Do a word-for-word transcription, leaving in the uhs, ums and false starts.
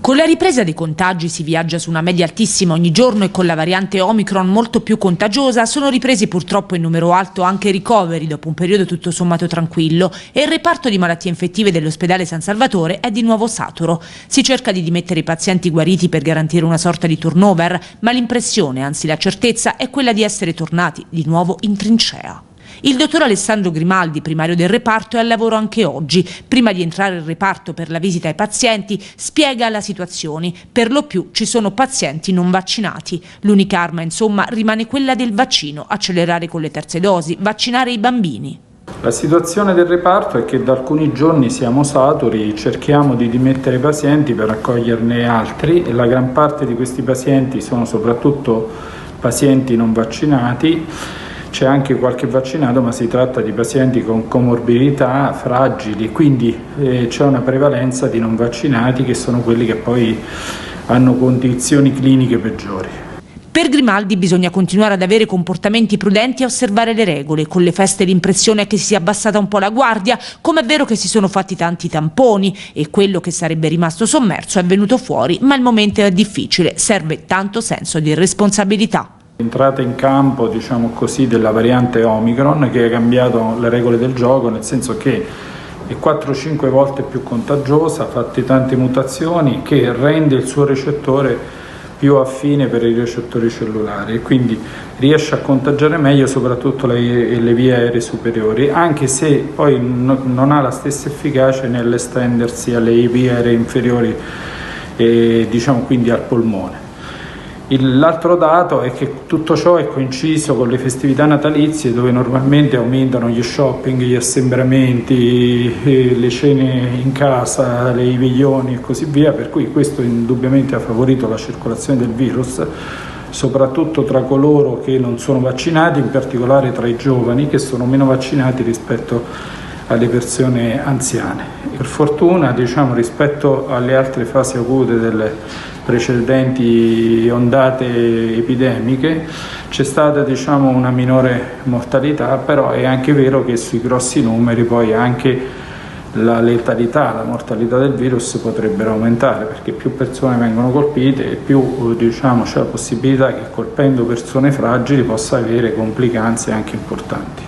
Con la ripresa dei contagi si viaggia su una media altissima ogni giorno e con la variante Omicron molto più contagiosa sono ripresi purtroppo in numero alto anche i ricoveri dopo un periodo tutto sommato tranquillo e il reparto di malattie infettive dell'ospedale San Salvatore è di nuovo saturo. Si cerca di dimettere i pazienti guariti per garantire una sorta di turnover, ma l'impressione, anzi la certezza, è quella di essere tornati di nuovo in trincea. Il dottor Alessandro Grimaldi, primario del reparto, è al lavoro anche oggi. Prima di entrare in reparto per la visita ai pazienti, spiega la situazione. Per lo più ci sono pazienti non vaccinati. L'unica arma, insomma, rimane quella del vaccino, accelerare con le terze dosi, vaccinare i bambini. La situazione del reparto è che da alcuni giorni siamo saturi, cerchiamo di dimettere i pazienti per accoglierne altri e la gran parte di questi pazienti sono soprattutto pazienti non vaccinati. C'è anche qualche vaccinato, ma si tratta di pazienti con comorbidità, fragili, quindi eh, c'è una prevalenza di non vaccinati che sono quelli che poi hanno condizioni cliniche peggiori. Per Grimaldi bisogna continuare ad avere comportamenti prudenti e osservare le regole. Con le feste l'impressione è che si sia abbassata un po' la guardia, come è vero che si sono fatti tanti tamponi e quello che sarebbe rimasto sommerso è venuto fuori, ma il momento è difficile, serve tanto senso di responsabilità. L'entrata in campo, diciamo così, della variante Omicron che ha cambiato le regole del gioco, nel senso che è quattro cinque volte più contagiosa, ha fatto tante mutazioni che rende il suo recettore più affine per i recettori cellulari e quindi riesce a contagiare meglio soprattutto le, le vie aeree superiori, anche se poi no, non ha la stessa efficacia nell'estendersi alle vie aeree inferiori, e, diciamo quindi al polmone. L'altro dato è che tutto ciò è coinciso con le festività natalizie dove normalmente aumentano gli shopping, gli assembramenti, le cene in casa, i veglioni e così via, per cui questo indubbiamente ha favorito la circolazione del virus, soprattutto tra coloro che non sono vaccinati, in particolare tra i giovani che sono meno vaccinati rispetto alle persone anziane. Per fortuna, diciamo, rispetto alle altre fasi acute delle precedenti ondate epidemiche c'è stata, diciamo, una minore mortalità, però è anche vero che sui grossi numeri poi anche la letalità, la mortalità del virus potrebbero aumentare, perché più persone vengono colpite e più, diciamo, c'è la possibilità che colpendo persone fragili possa avere complicanze anche importanti.